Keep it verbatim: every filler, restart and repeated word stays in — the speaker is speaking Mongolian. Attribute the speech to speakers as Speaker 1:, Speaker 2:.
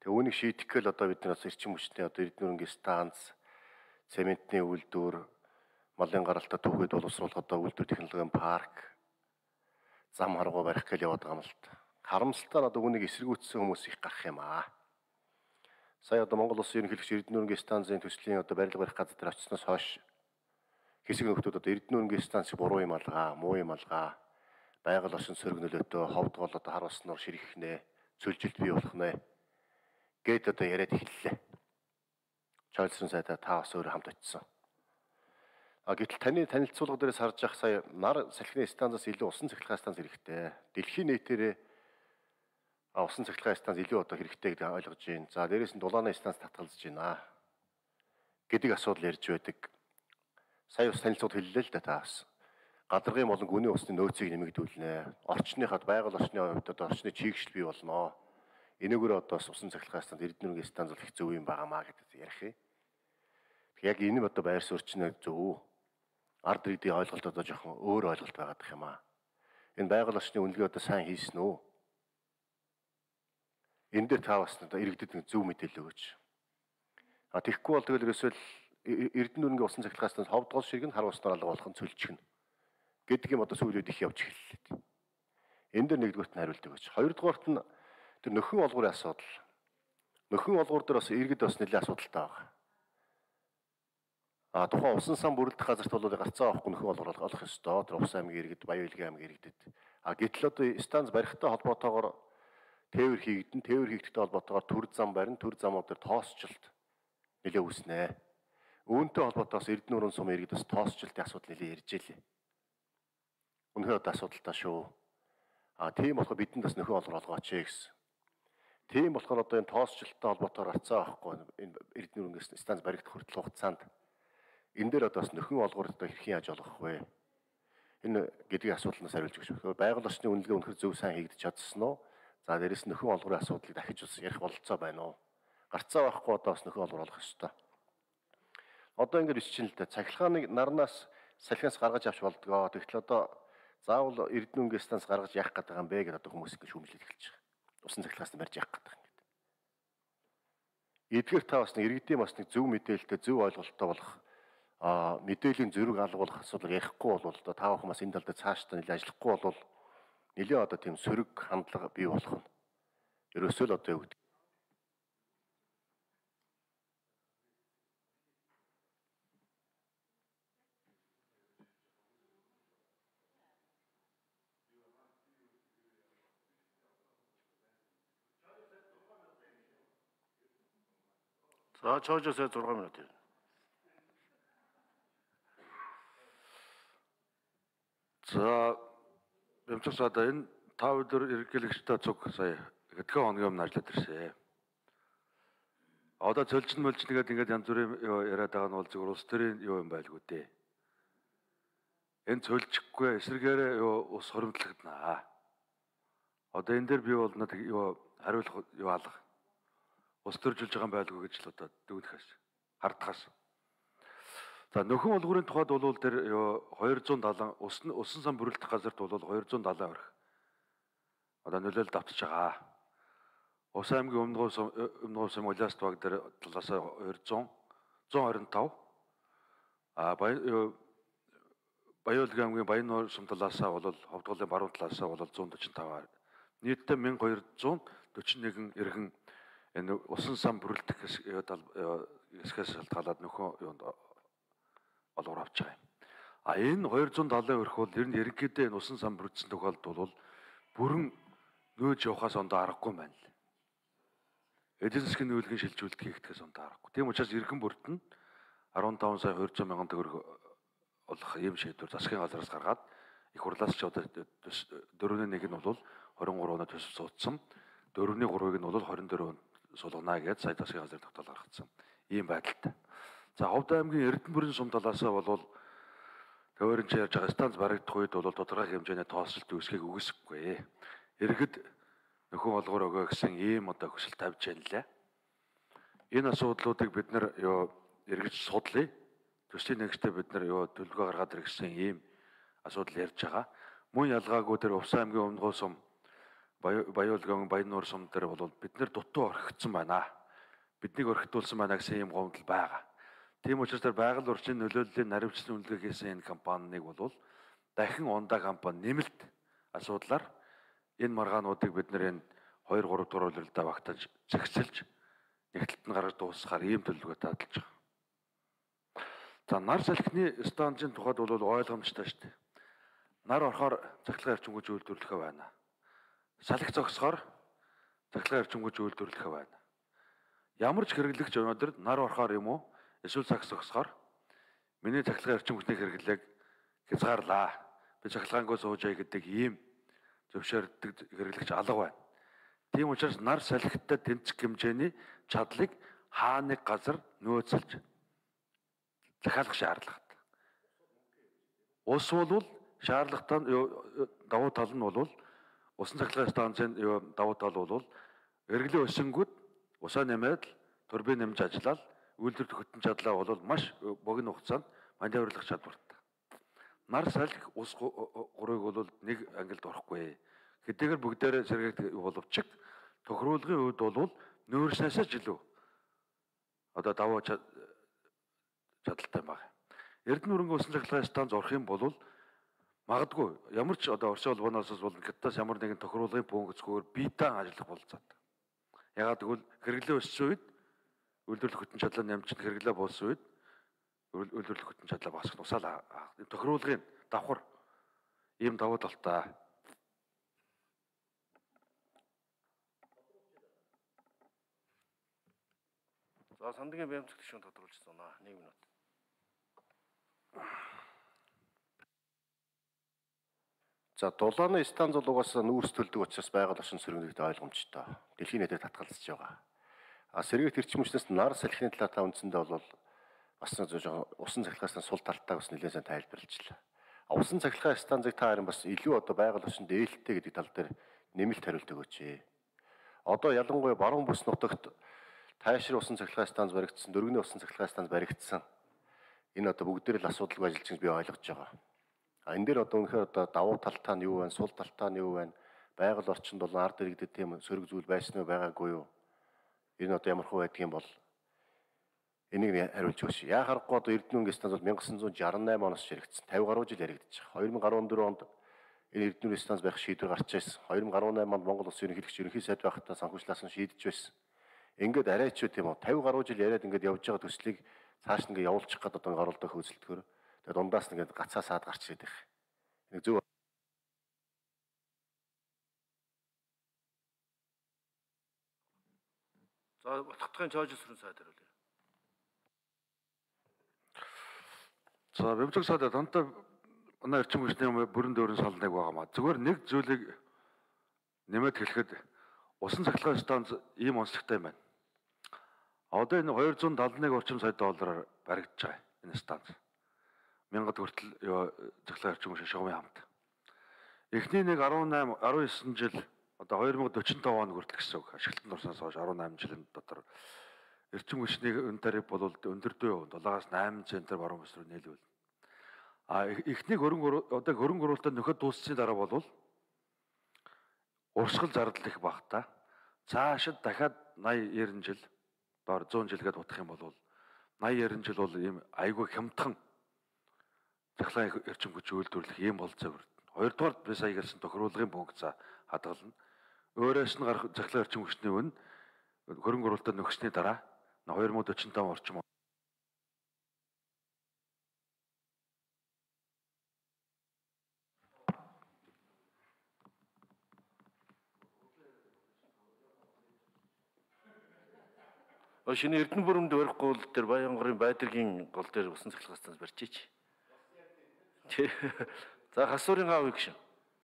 Speaker 1: Тэгээ үүнийг шийдэх гээл одоо бид нар эрчим хүчний одоо Эрдэнэ станц, цементний үйлдвэр, малын гаралтай түүхэд боловсруулах одоо үйлдвэр технологийн парк, зам харгуу барих гээл яваад байгаа юм л та. Харамсалтай нь одоо үүнийг эсэргүүцсэн хүмүүс их гарах юм аа. Сая одоо Монгол Улсын ерөнхийлөгч Эрдэнэ станцын төслийн одоо барилга барих газар дээр очсноос хойш хэсэг нөхдүүд одоо Эрдэнэ станцыг буруу юм алгаа, муу юм алгаа, байгаль орчин сөрөг нөлөөтэй ховд гол одоо хар уснаар ширхэх цөлжилт бий болох нэ гэд одоо яриад эхэллээ. Чойлсон сайдаа та бас өөрөө хамт очсон. А гэтэл таны танилцуулга дээрээс харж явах сая нар салхины станцаас илүү усан цахилгаан станц хэрэгтэй. Дэлхийн нийтээрээ усан цахилгаан станц илүү одоо хэрэгтэй гэдгийг ойлгож байна. За дээрээс нь дулааны станц татгалзаж байна гэдэг асуудал ярьж байдаг. Сая бас танилцуулга хэллээ л да та бас. Гадаргын болон гүний усны нөөцийг нэмэгдүүлнэ. Орчныхад байгаль орчны хувьд одоо орчны чийгшил бий болно. Энэгээр одоо усан цахилгаан станц Эрдэнэ станц бол их зөв юм байнамаа гэдэг ярих юм. Яг энэ нь одоо байр суурьчны зөв. Ард иргэдийн ойлголт одоо жоохон өөр ойлголт байгаад их юм аа. Энэ байгаль орчны үнэлгээ одоо сайн хийсэн үү? Энэ дээр та бас одоо иргэдэд зөв мэдээлэл өгөөч. А тэгэхгүй бол тэгэл ерөөсөө Эрдэнэ усан цахилгаан станц ховд гол ширэг нь хар уснаар алга болох нь цөлчихнө гэдэг юм одоо сүүлүүд их явж эхэллээ. Энэ дээр нэгдүгürt нь хариулт өгөөч. Хоёрдугаарт нь тэр нөхөн олгуурын асуудал. Нөхөн олгуур дээр бас иргэд бас нэлээд асуудалтай байна. А тухайн усан сан бүрэлдэх газарт бол гарцаа авахгүй нөхөн олгуур олох ёстой. Тэр Увс аймгийн иргэд, Баян Илгийн аймгийн иргэдэд. А гэтэл одоо станц барихтай холбоотойгоор тээвэр хийгдэн, тээвэр хийгдэхтэй холбоотойгоор төр зам барин, төр замууд дээр тоосчлт нэлээд үүснэ. Үүнтэй холбоотойгоос Эрдэнэ сум иргэд бас тоосчлтын асуудал нэлээд ярьж илээ. Үнэхээр одоо асуудалтай шүү. А тийм болохоор бидэнд бас нөхөн олгор олгооч гэсэн. Тийм болохоор одоо энэ тоосчлттай холбоотойгоор арцаа авахгүй энэ Эрдэнэ станц баригдах хүртэл хугацаанд энэ дээр одоо бас нөхөн олгор одоо хэрхэн яаж олгох вэ? Энэ гэдгийг асуултнаас хариулж өгч байна. Байгаль орчны үнэлгээ үнэхээр зөв сайн хийгдэж чадсан уу? За дээрэс нөхөн олгорын асуудлыг дахиж бас ярих бололцоо байна уу? Гарцаа байхгүй одоо бас нөхөн олгор олох ёстой. Одоо ингэж бичсэн л дээ. Цахилгааныг нарнаас салхинаас гаргаж авч болдгоо. Тэгтэл одоо заавал Эрдэнэ станц гаргаж яах гэдэг юм бэ гэдээ одоо хүмүүс ингэ шүүмжлээд эхэлж байгаа. Усан цахилгаанаас барьж яах гэдэг юм гээд. Эдгээр та бас нэг иргэдийн бас нэг зөв мэдээлэлтэй зөв ойлголттой болох а мэдээллийн зөрүүг алгуулах асуудал ярихгүй бол одоо та бүхэн бас энэ тал дээр цаашдаа нэлээд ажиллахгүй бол нэлээд одоо тийм сөрөг хандлага бий болох нь. Ерөөсөө л одоо юу гэдэг. За чоожосоо зураг минут.
Speaker 2: За бэмцэгс одоо энэ тав өдөр эргэлэгчтэй цуг сая хэдхэн хоногийн өмнө ажиллаад ирсэн. Одоо цөлжин мөлжин гэдэг ингээд янз бүрийн яриад байгаа нь бол зөвхөн улс төрийн юу юм байлгүй дээ. Энэ цөлжихгүй эсрэгээрээ юу ус хоримтлагдана. Одоо энэ дээр би бол нэг юу хариулах юу алга. Ус төржилж байгаа юм байлгүй гэж л одоо дүгнэхээс хардхаас. За нөхөн олгуурын тухайд бол тэр хоёр зуун даалан усан усан сан бүрэлдэх газарт бол хоёр зуун даалан орхи. Одоо нөлөөлөлд автаж байгаа. Ус аймгийн өмнө гол өмнө гол Уласт баг дээр талаас хоёр зуун, зуун хорин тав. А Баян Илгийн аймгийн Баян сум талаас бол Ховдголын баруун талаас бол зуун дөрвөн тав. Нийтдээ мянга хоёр зуун дөрвөн нэгэн иргэн энэ усан сан бүрэлдэх хэсгээс шалтгаалаад нөхөн юунд олгор авч байгаа юм. А энэ хоёр зуун даалын өрх бол ер нь ерөнхийдөө энэ усан сан бүрдсэн тохиолдолд бол бүрэн нөөж явахаас ондоо аргагүй юм байна л. Эдийн засгийн нүүлгийн шилжүүлэлт хийгдэхээс ондоо аргагүй. Тийм учраас эрхэн бүрдэн арван таван сая хоёр зуун мянган төгрөг олох юм шийдвэр засгийн газраас гаргаад их хурлаас ч одоо дөрөвний нэг нь бол хорин гурав оноо төсөв суудсан. дөрөвний гурвыг нь бол хорин дөрөв сулгана гэж сая засгийн газрын тогтоол гаргацсан. Ийм байдалтай. За Ховд аймгийн Эрдэнэ сум талаасаа бол төвөрөн чи ярьж байгаа станц барагдах үед бол тодорхой хэмжээний тоосчлт үүсгэхийг үгүйсэхгүй. Иргэд нөхөн олгоор өгөө гэсэн ийм одоо хүсэл тавьж байна лээ. Энэ асуудлуудыг бид нар юу эргэж судлаа. Төслийн нэгжтэй бид нар юу төлөвлөгөө гаргаад ирсэн ийм асуудал ярьж байгаа. Мөн ялгаагүй тэр Увс аймгийн өмнө гол сум Баяуулгын Баяннуур сум дээр бол бид нэр дутуу орхигдсон байна. Биднийг орхитуулсан байна гэсэн юм гомдол байгаа. Тийм учраас тэр байгаль орчны нөлөөллийн наривчлан үнэлгээ хийсэн энэ компаниг бол дахин ундаа компани нэмэлт асуудлаар энэ маргаануудыг бид нэр энэ хоёр гурав дахь улиралдаа багтааж зэгцэлж нэгтлэлт нь гаргаж дуусгахаар ийм төлөвлөгөө дадлж байгаа. За нар салхины станцын тухайд бол ойлгомжтой шүү дээ. Нар орохоор цахилгаан эрчимгүйж үйлдвэрлэхэ байна. Салхи зогсохоор цахилгаан эрчимгүйж үйлдвэрлэхэ байна. Ямар ч хэрэглэгч өнөөдөр нар орохоор юм уу эсвэл цагс зогсохоор миний цахилгаан эрчимгүйчний хэрэглээг хязгаарлаа. Би цахилгаангүй суужээ гэдэг ийм зөвшөөрдөг хэрэглэгч алга байна. Тийм учраас нар салхитай тэнцэх хэмжээний чадлыг хаа нэг газар нөөцлж захиалах шаардлагатай. Ус бол шаардлагатай давуу тал нь бол усан цахилгаан станцын давуу тал бол эргэлэн өсөнгүүд усаа нэмээд турбин нэмж ажиллаад үйлдвэр хөтөн чадлаа бол маш богино хугацаанд маневрлах чадвартай. Нар салхи ус гурыг бол нэг ангилд орохгүй. Хэдийгээр бүгдээрээ сэргээгдэх боловч тохируулгын үед бол нөөцнөөсөө жилүү одоо давуу чадaltaй байна. Эрдэнэ хөрөнгө усан цахилгаан станц орох юм бол магадгүй ямар ч одоо Орсын улбаноос болон Хятадаас ямар нэгэн тохируулгын пунктцгүйгээр биетан ажиллах болцоод. Ягаад гэвэл хэрэглээ өссөн үед үйлдвэрлэх хөтөн чадлаа нэмжин хэрэглээ болсон үед үйлдвэрлэх хөтөн чадлаа багасгах тусаал тохируулгын давхар ийм давуу талтай.
Speaker 1: За Сандгийн баримтлагч гишүүн тодруулж байна. нэг минут. За дулааны станц бол угаасаа нүүрс төлдөг учраас байгаль орчин сөргөлдөлт ойлгомжтой. Дэлхийн нийтэд татгалзаж байгаа. А сэргээгт эрчим хүчнээс нар салхины талаар та үндсэндээ бол бас нэг усан цахилгаан сул талтайг бас нэлээд сайн тайлбарлажлаа. А усан цахилгаан станцыг та харин бас илүү одоо байгаль орчинд ээлтэй гэдэг тал дээр нэмэлт хариулт өгөөч. Одоо ялангуяа баруун бүс нутагт тайшир усан цахилгаан станц баригдсан, дөргөний усан цахилгаан станц баригдсан. Энэ одоо бүгдээр л асуудалгүй ажиллаж байгааг би ойлгож байгаа. А энэ дээр одоо үнэхээр одоо давуу талтай нь юу вэ, сул талтай нь юу вэ? Байгаль орчинд бол ард иргэдэд тийм сөрөг зүйл байсан уу байгаагүй юу? Энэ одоо ямар хөө байдгийг бол энийг хариулж өгөөч. Яа харахгүй одоо Эрдэнэ хөрөнгө станц бол 천구 шестьдесят восемь оноос ширэгдсэн. пятьдесят гаруй жил яригдчих. две тысячи дөрвөн онд энэ Эрдэнэ хөрөнгө станц байх шийдвэр гарч байсан. две тысячи десять онд Монгол Улсын ерөнхийлөгч ерөнхий сайд байхдаа санхүүжлаасан шийдэж байсан. Ингээд арайч юу тийм үү пятьдесят гаруй жил яриад ингээд явж байгаа төслийг цааш ингээд явуулчих гээд одоо гаруулдаг хөөцөлтгөр. Тэгээд дундаас ингээд гацаа саад гарч ирээд их. Нэг зөв. За утгатгын чойжсрын сайд хариулъя.
Speaker 2: За бэмцэг сайд донтой манай эрчим хүчний бүрэн дөөрн салнаг байгаамаа. Зүгээр нэг зүйлийг нэмээд хэлэхэд усан цахилгаан станц ийм онцлогтой юм байна. Одоо энэ two hundred seventy-one орчим сая доллараар баригдаж байгаа энэ станц. Мянгад хүртэл цахилгаан эрчим хүчний шугамын хамт. Эхний нэг eighteen nineteen жил одоо two thousand forty-five он хүртэл гэсэн үг. Ашиглалтанд орсноос хойш eighteen жилийн дотор эрчим хүчний өн тариф бол өндөрдөө seven-аас eight центээр баруун бүс рүү нийлвэл. А эхний хөрөнгө одоо хөрөнгө оруулалтад нөхөд дууссан дараа бол урсгал зардал их багтаа. Цаашид дахиад eighty ninety жил доор one hundred жилгээд утах юм бол eighty ninety жил бол ийм айгүй хямдхан цахилгаан эрчим хүч үйлдвэрлэх ийм болцоо бүрд. Хоёрдугаар би сая гэсэн тохируулгын пункт за хадгална. Өөрөөс нь гарах цахилгаан эрчим хүчний үн хөрөнгө оруулалтад нөхсний дараа twenty forty-five орчим
Speaker 1: Шинэ Эрдэнэ бүрэмд барих гол дээр Баянгарын Байдыргийн гол дээр усан цахилгаан станц барьчих. За хасуурын аав гişүн.